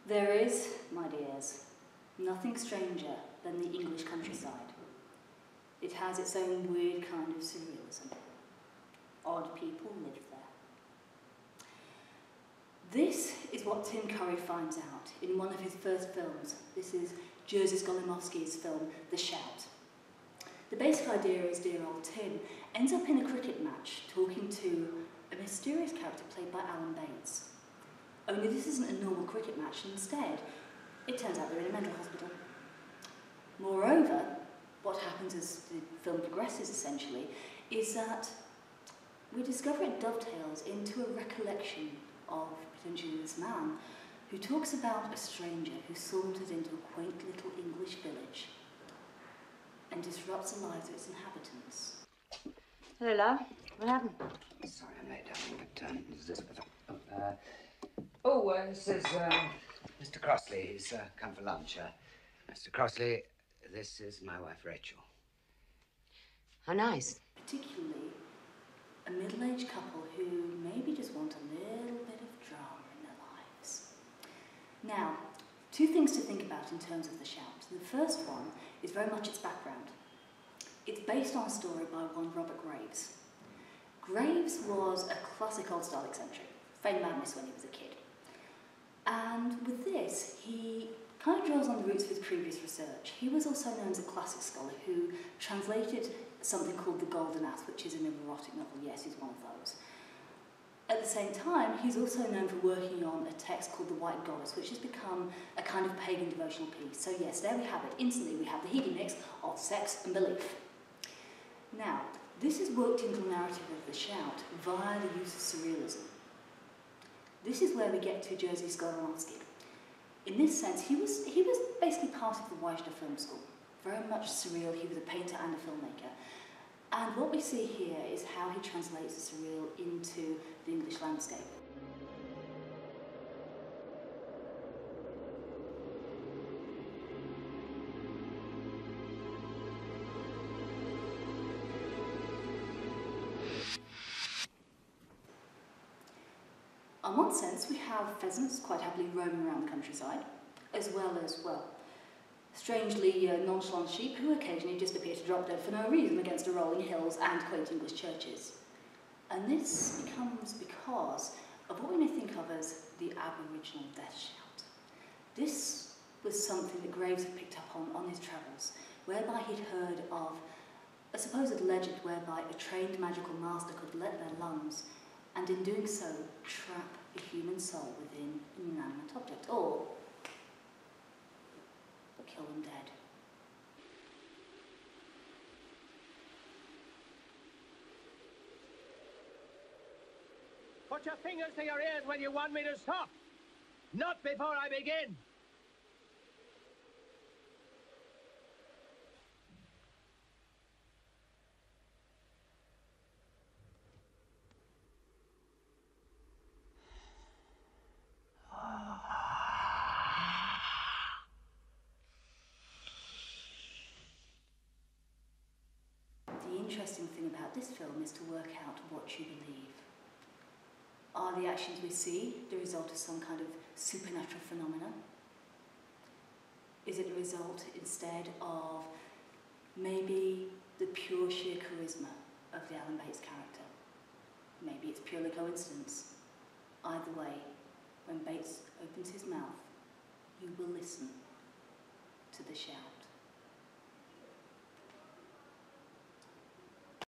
There is, my dears, nothing stranger than the English countryside. It has its own weird kind of surrealism. Odd people live there. This is what Tim Curry finds out in one of his first films. This is Jerzy Skolimowski's film, The Shout. The basic idea is dear old Tim ends up in a cricket match talking to a mysterious character played by Alan Bates. Only this isn't a normal cricket match, instead, it turns out they're in a mental hospital. Moreover, what happens as the film progresses, essentially, is that we discover it dovetails into a recollection of potentially this man who talks about a stranger who saunters into a quaint little English village and disrupts the lives of its inhabitants. Hello, love. What happened? Sorry I'm late, darling, but is this... this is Mr. Crossley. He's come for lunch. Mr. Crossley, this is my wife, Rachel. How nice. Particularly a middle-aged couple who maybe just want a little bit of drama in their lives. Now, two things to think about in terms of The Shout. The first one is very much its background. It's based on a story by one Robert Graves. Graves was a classic old-style eccentric, feigned madness when he was a kid. And with this, he kind of draws on the roots of his previous research. He was also known as a classic scholar who translated something called The Golden Ass, which is an erotic novel. Yes, he's one of those. At the same time, he's also known for working on a text called The White Goddess, which has become a kind of pagan devotional piece. So yes, there we have it. Instantly, we have the heady mix of sex and belief. Now, this is worked into the narrative of The Shout via the use of surrealism. This is where we get to Jerzy Skolimowski. In this sense, he was basically part of the Weissner Film School. Very much surreal. He was a painter and a filmmaker. And what we see here is how he translates the surreal into the English landscape. In one sense, we have pheasants quite happily roaming around the countryside, as well as, well, strangely nonchalant sheep who occasionally just appear to drop dead for no reason against the rolling hills and quaint English churches. And this becomes because of what we may think of as the Aboriginal death shout. This was something that Graves had picked up on his travels, whereby he'd heard of a supposed legend whereby a trained magical master could let their lungs, and in doing so, trap a human soul within an inanimate object, or kill them dead. Put your fingers to your ears when you want me to stop. Not before I begin. The interesting thing about this film is to work out what you believe. Are the actions we see the result of some kind of supernatural phenomena? Is it the result instead of maybe the pure sheer charisma of the Alan Bates character? Maybe it's purely coincidence. Either way, when Bates opens his mouth, you will listen to the shout.